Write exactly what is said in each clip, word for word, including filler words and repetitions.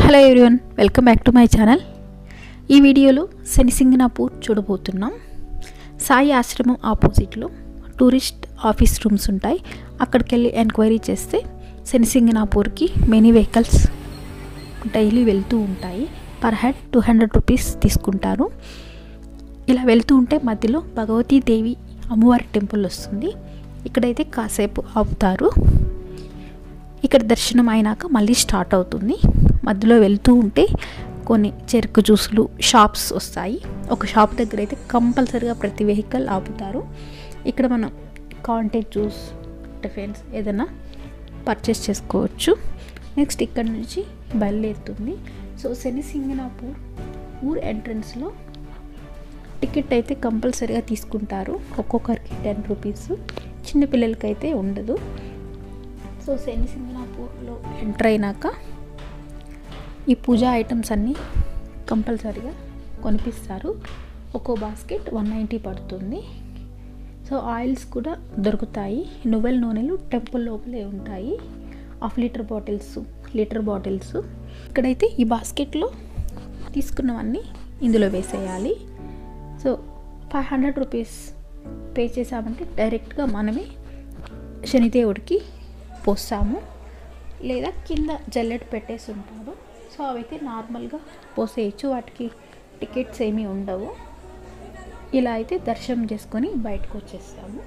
Hello everyone, welcome back to my channel. ఈ వీడియోలో శనిసింగనాపూర్ చూడబోతున్నాం. సాయి ఆశ్రమం ఆపోజిట్లో టూరిస్ట్ ఆఫీస్ రూమ్స్ ఉంటాయి. అక్కడికి వెళ్ళి ఎంక్వైరీ చేస్తే శనిసింగనాపూర్కి మెనీ వెహికల్స్ డైలీ వెళ్తూ ఉంటాయి. Per head two hundred rupees తీసుకుంటారు. ఇలా వెళ్తూ ఉంటే మధ్యలో భగవతీదేవి అమ్మవారి టెంపుల్ వస్తుంది. ఇక్కడైతే కాసేపు ఆపుతారు. ఇక్కడ దర్శనం అయినాక మళ్ళీ స్టార్ట్ అవుతుంది. మధ్యలో వెళ్తూ ఉంటే కొన్ని చెరుకు జ్యూసులు షాప్స్ వస్తాయి. ఒక షాప్ దగ్గర అయితే కంపల్సరీగా ప్రతి వెహికల్ ఆపుతారు. ఇక్కడ మనం కాంటాక్ట్ జ్యూస్, టిఫిన్స్ ఏదైనా పర్చేస్ చేసుకోవచ్చు. నెక్స్ట్ ఇక్కడ నుంచి బయలుదేరుతుంది. సో శనిసింగనాపూర్ ఊర్ ఎంట్రన్స్లో టికెట్ అయితే కంపల్సరీగా తీసుకుంటారు. ఒక్కొక్కరికి టెన్ రూపీస్, చిన్నపిల్లలకైతే ఉండదు. సో శనిసింగనాపూర్లో ఎంటర్ అయినాక ఈ పూజా ఐటమ్స్ అన్నీ కంపల్సరీగా కొనిపిస్తారు. ఒక్కో బాస్కెట్ వన్ నైంటీ పడుతుంది. సో ఆయిల్స్ కూడా దొరుకుతాయి. నువ్వుల నూనెలు టెంపుల్ లోపలే ఉంటాయి. Half litre bottles, litre bottles. ఇక్కడైతే ఈ బాస్కెట్లో తీసుకున్నవన్నీ ఇందులో వేసేయాలి. So five hundred rupees pay చేసామంటే డైరెక్ట్గా మనమే శనిదేవుడికి పోస్తాము. లేదా కింద జల్లెడ పెట్టేసి ఉంటారు. సో అవైతే నార్మల్గా పోసేయచ్చు. వాటికి టికెట్స్ ఏమీ ఉండవు. ఇలా అయితే దర్శనం చేసుకొని బయటకు వచ్చేస్తాము.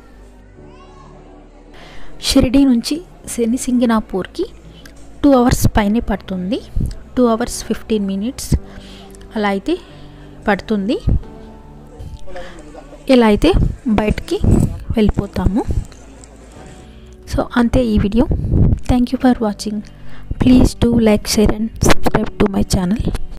షిరిడీ నుంచి శనిసింగనాపూర్కి టూ అవర్స్ పైనే పడుతుంది. టూ అవర్స్ ఫిఫ్టీన్ మినిట్స్ అలా అయితే పడుతుంది. ఇలా అయితే బయటికి వెళ్ళిపోతాము. సో అంతే ఈ వీడియో. Thank you for watching. Please do like, share and subscribe to my channel.